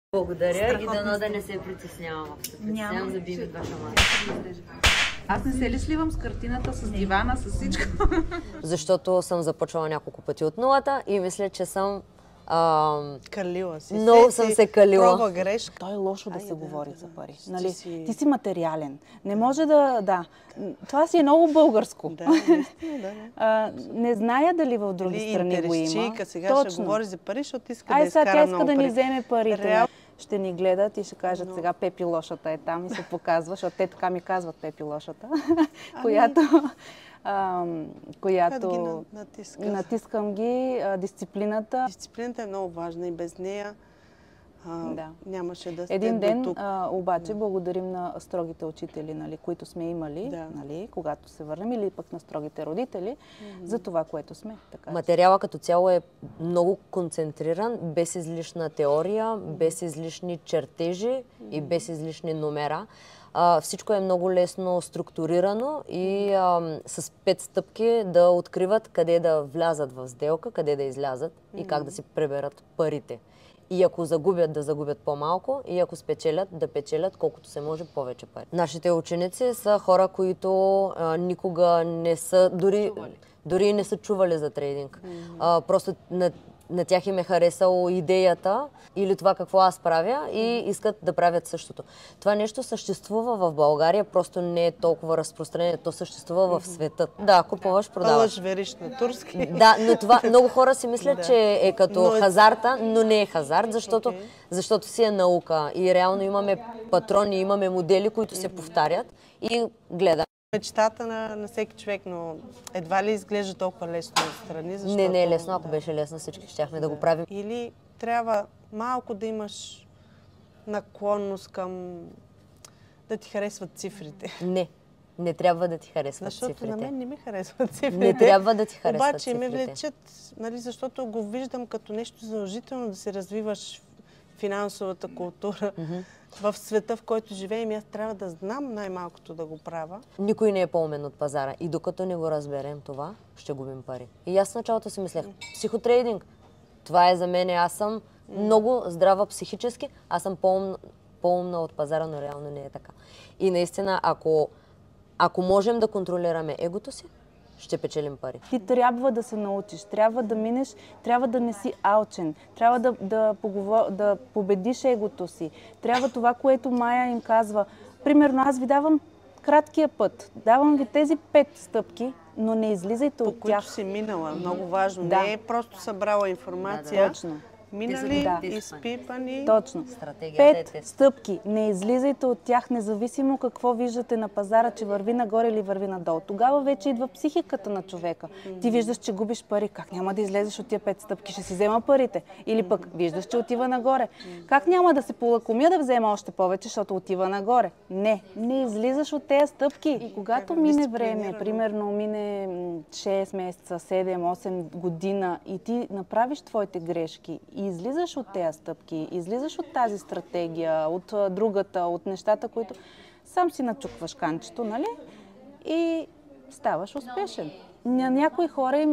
Благодаря и дано да не се притеснявам. Няма да би ваша маса. Аз не се ли сливам с картината, с дивана, с всичко? Защото съм започвала няколко пъти от нулата и мисля, че съм калила си. Много съм се калила. Проба грешка. То е лошо да се говори за пари. Нали? Ти си материален. Не може да... Това си е много българско. Да, наистина, да. Не зная дали в други страни го има. Сега ще говори за пари, защото иска да изкара тя много иска да ни пари. вземе парите. Ще ни гледат и ще кажат сега Пепи лошата е там и се показва, защото те така ми казват Пепи лошата, която натискам ги, дисциплината. Дисциплината е много важна и без нея нямаше да сте един ден до тук. Обаче благодарим на строгите учители, нали, които сме имали, нали, когато се върнем, или пък на строгите родители, за това, което сме. Така. Материала като цяло е много концентриран, без излишна теория, без излишни чертежи и без излишни номера. Всичко е много лесно структурирано и с 5 стъпки да откриват къде да влязат в сделка, къде да излязат и как да си преберат парите. И ако загубят, да загубят по-малко, и ако спечелят, да печелят колкото се може повече пари. Нашите ученици са хора, които никога не са, дори не са чували за трейдинг. Просто на тях им е харесало идеята или това какво аз правя и искат да правят същото. Това нещо съществува в България, просто не е толкова разпространено, то съществува в света. Да, купуваш, продаваш. Лъж вериш на турски. Да, но това много хора си мислят, че е като хазарта, но не е хазарт, защото си е наука и реално имаме патрони, имаме модели, които се повтарят и гледаме. Мечтата на всеки човек, но едва ли изглежда толкова лесно отстрани, защото... Не е лесно, ако беше лесно, всички щяхме да го правим. Или трябва малко да имаш наклонност към да ти харесват цифрите. Не трябва да ти харесват цифрите. Защото на мен не ми харесват цифрите. Не трябва да ти харесват обаче цифрите. Обаче ме влечат, нали, защото го виждам като нещо задължително да се развиваш финансовата култура. В света, в който живеем, аз трябва да знам най-малкото да го правя. Никой не е по-умен от пазара. И докато не го разберем това, ще губим пари. И аз в началото си мислех, психотрейдинг, това е за мен, аз съм много здрава психически, аз съм по-умна от пазара, но реално не е така. И наистина, ако можем да контролираме егото си, ще печелим пари. Ти трябва да се научиш, трябва да минеш, трябва да не си алчен, трябва да победиш егото си. Трябва това, което Майя им казва. Примерно, аз ви давам краткия път, давам ви тези 5 стъпки, но не излизайте от тях. По които си минала, много важно. Не е просто събрала информация. Точно. Минали, изпипани. Точно. 5 стъпки. Не излизайте от тях, независимо какво виждате на пазара, че върви нагоре или върви надолу. Тогава вече идва психиката на човека. Ти виждаш, че губиш пари. Как няма да излезеш от тия 5 стъпки? Ще си взема парите. Или пък виждаш, че отива нагоре. Как няма да се полакомя да взема още повече, защото отива нагоре? Не излизаш от тези стъпки. И когато мине време, примерно мине 6 месеца, 7, 8 година и ти направиш твоите грешки и излизаш от тези стъпки, излизаш от тази стратегия, от другата, от нещата, които сам си начукваш канчето, нали? И ставаш успешен. На някои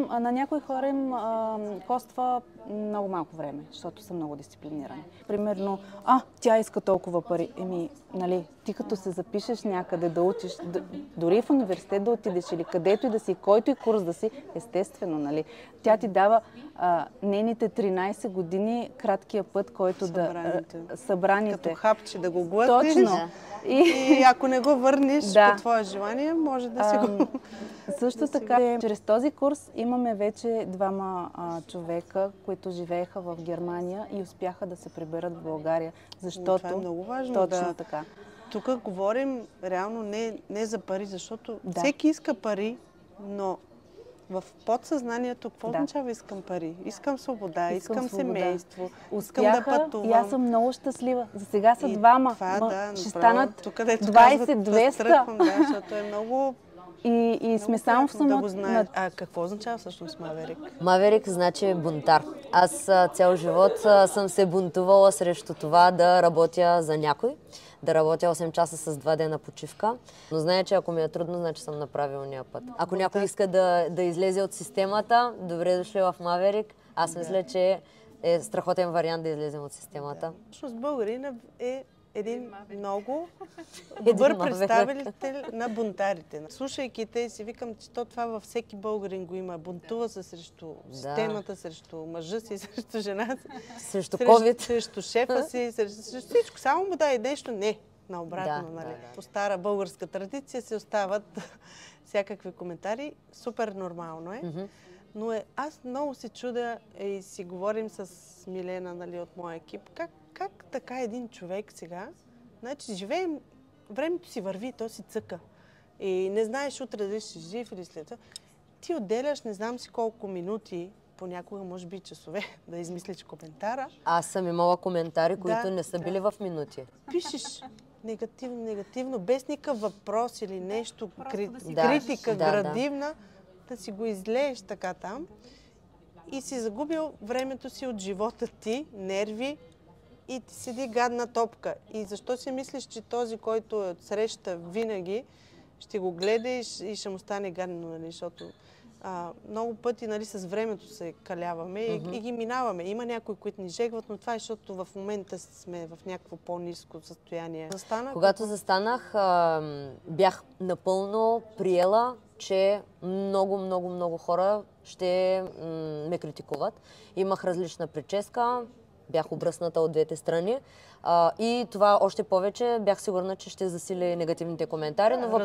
хора им коства много малко време, защото са много дисциплинирани. Примерно, тя иска толкова пари. Нали, ти като се запишеш някъде да учиш, дори в университет да отидеш или където и да си, който и курс да си, естествено, нали. Тя ти дава нейните 13 години краткия път, който събраните. Като хапче да го глътнеш. Точно. И ако не го върнеш по твое желание, може да си го... Също така, чрез този курс имаме вече 2 човека, които живееха в Германия и успяха да се приберат в България, защото... Това е много важно. Точно така. Тук говорим реално не за пари, защото всеки иска пари, но в подсъзнанието какво означава искам пари? Искам свобода, искам семейство, искам да пътувам. И аз съм много щастлива. За сега са 2, ще станат 20-200. Защото е много... И сме само в самото... А какво означава всъщност Маверик? Маверик значи бунтар. Аз цял живот съм се бунтувала срещу това да работя за някой. Да работя 8 часа с 2 дена почивка. Но знае, че ако ми е трудно, значи съм на правилния път. Ако някой иска да излезе от системата, добре дошли в Маверик. Аз мисля, че е страхотен вариант да излезем от системата. Всъщност българина е един много добър представител на бунтарите. Слушайки те си, викам, че това във всеки българин го има. Бунтува се срещу системата, срещу мъжа си, срещу жена си. Срещу COVID. Срещу шефа си, срещу всичко. Само му дай нещо. Не, наобратно, нали. По стара българска традиция се остават всякакви коментари. Супер нормално е. Но аз много се чудя и си говорим с Милена, нали, от моя екип, как така един човек сега, значи живеем, времето си върви, то си цъка. И не знаеш утре дали си жив или след това. Ти отделяш не знам си колко минути, понякога може би часове, да измислиш коментара. Аз съм имала коментари, които не са били в минути. Пишеш негативно, без никакъв въпрос или нещо, критика градивна, да си го излееш така там и си загубил времето си от живота ти, нерви и ти седи гадна топка. И защо си мислиш, че този, който е отсреща винаги, ще го гледа и ще му стане гадно, нали? Защото много пъти, нали, с времето се каляваме и ги минаваме. Има някои, които ни жегват, но това е, защото в момента сме в някакво по-ниско състояние. Когато застанах, бях напълно приела, че много хора ще ме критикуват. Имах различна прическа, бях обръсната от двете страни и това още повече бях сигурна, че ще засили негативните коментари, но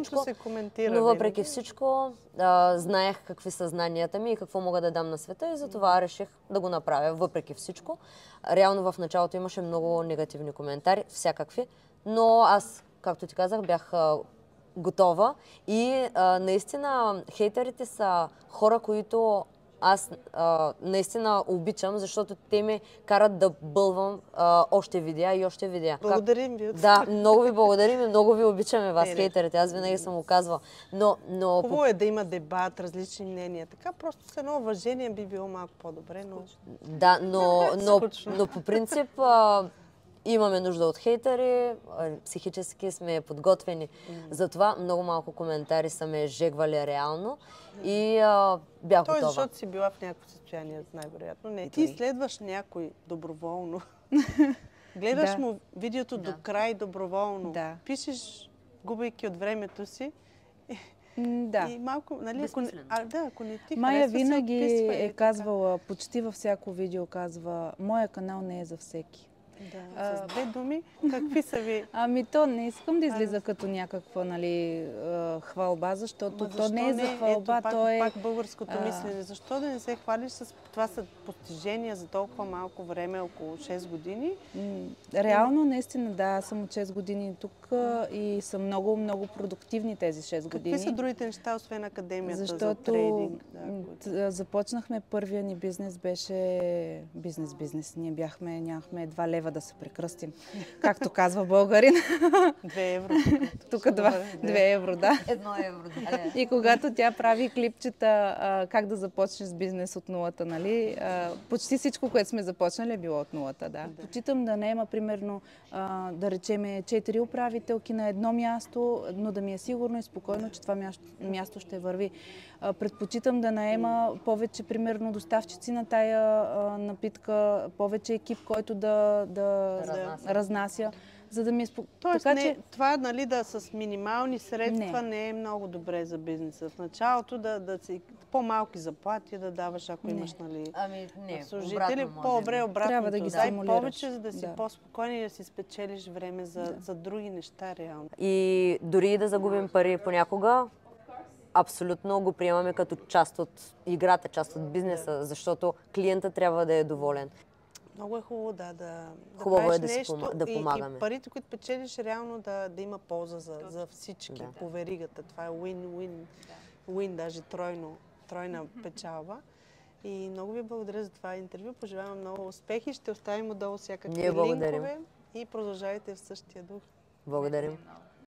въпреки всичко, знаех какви са знанията ми и какво мога да дам на света и затова реших да го направя, въпреки всичко. Реално в началото имаше много негативни коментари, всякакви, но аз, както ти казах, бях готова и наистина хейтерите са хора, които аз наистина обичам, защото те ме карат да бълвам още видеа и още видеа. Благодарим ви. Да, много ви благодарим и много ви обичаме вас, хейтерите. Аз винаги съм го казвала. Но хубаво е да има дебат, различни мнения. Така просто с едно уважение би било малко по-добре, но... Да, но по принцип имаме нужда от хейтери, психически сме подготвени. Затова много малко коментари са ме жегвали реално и бях готова. Защото си била в някакво състояние, най-вероятно. Не. Ти следваш някой доброволно. Гледаш му видеото до край доброволно. Пишеш, губейки от времето си. Да. И малко, нали, ако не ти Майя винаги е казвала, почти във всяко видео казва, моя канал не е за всеки. Да, с две думи, какви са ви? Ами то не искам да излиза като някаква, нали, хвалба, защото то не е за хвалба, то е... Пак българското мислене. Защо да не се хвалиш с... Това са постижения за толкова малко време, около 6 години? Реално, наистина, да, аз съм от 6 години тук и са много продуктивни тези 6 години. Какви са другите неща, освен академията за трейдинг? Започнахме, първия ни бизнес беше бизнес. Ние нямахме 2 лева да се прекръстим, както казва българин. 2 евро. Тук 2 евро, да. 1 евро, да. И когато тя прави клипчета как да започнеш с бизнес от нулата, нали, почти всичко, което сме започнали е било от нулата, да. Почитам да не има, примерно, да речеме 4 управителки на едно място, но да ми е сигурно и спокойно, че това място ще върви. Предпочитам да наема повече, примерно, доставчици на тая напитка, повече екип, който да разнася, за да ми е Тоест, това, нали, да с минимални средства не е много добре за бизнеса. В началото да си по-малки заплати да даваш, ако имаш, нали, служители. По-добре обратно. Трябва да ги стимулираш. Повече, за да си по-спокойни и да си спечелиш време за други неща, реално. И дори да загубим пари понякога, абсолютно го приемаме като част от играта, част от бизнеса, защото клиента трябва да е доволен. Много е хубаво да правиш нещо да помагаме. И парите, които печелиш, реално да има полза за всички по веригата. Това е win-win, даже тройна печалба. И много ви благодаря за това интервю. Пожелавам много успехи. Ще оставим отдолу всякакви линкове и продължавайте в същия дух. Благодарим.